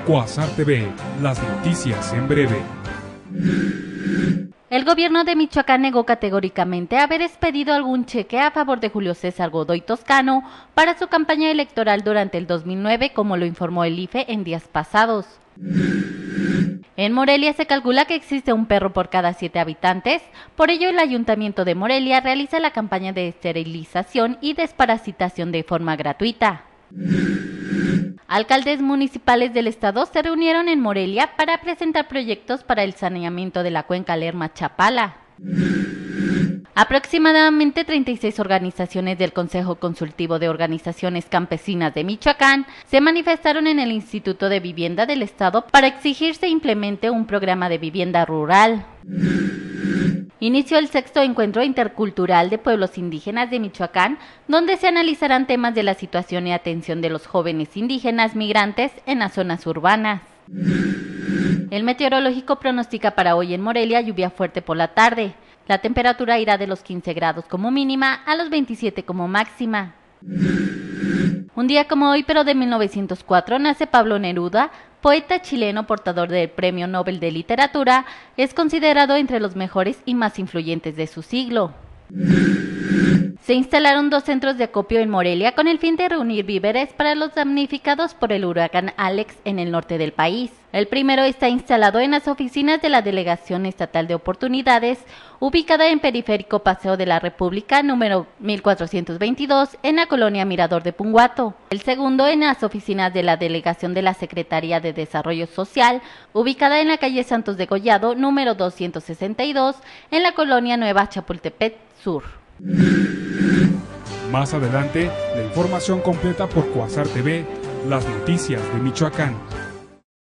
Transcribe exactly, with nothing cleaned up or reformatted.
Cuasar T V, las noticias en breve. El gobierno de Michoacán negó categóricamente haber expedido algún cheque a favor de Julio César Godoy Toscano para su campaña electoral durante el dos mil nueve, como lo informó el I F E en días pasados. En Morelia se calcula que existe un perro por cada siete habitantes, por ello el Ayuntamiento de Morelia realiza la campaña de esterilización y desparasitación de forma gratuita. Alcaldes municipales del estado se reunieron en Morelia para presentar proyectos para el saneamiento de la cuenca Lerma-Chapala. Aproximadamente treinta y seis organizaciones del Consejo Consultivo de Organizaciones Campesinas de Michoacán se manifestaron en el Instituto de Vivienda del Estado para exigir se implemente un programa de vivienda rural. Inició el sexto encuentro intercultural de pueblos indígenas de Michoacán, donde se analizarán temas de la situación y atención de los jóvenes indígenas migrantes en las zonas urbanas. El meteorológico pronostica para hoy en Morelia lluvia fuerte por la tarde. La temperatura irá de los quince grados como mínima a los veintisiete como máxima. Un día como hoy, pero de mil novecientos cuatro, nace Pablo Neruda, poeta chileno portador del Premio Nobel de Literatura. Es considerado entre los mejores y más influyentes de su siglo. Se instalaron dos centros de acopio en Morelia con el fin de reunir víveres para los damnificados por el huracán Alex en el norte del país. El primero está instalado en las oficinas de la Delegación Estatal de Oportunidades, ubicada en Periférico Paseo de la República, número mil cuatrocientos veintidós, en la colonia Mirador de Punguato. El segundo en las oficinas de la Delegación de la Secretaría de Desarrollo Social, ubicada en la calle Santos de Gollado, número doscientos sesenta y dos, en la colonia Nueva Chapultepec Sur. Más adelante, la información completa por Cuasar T V, las noticias de Michoacán.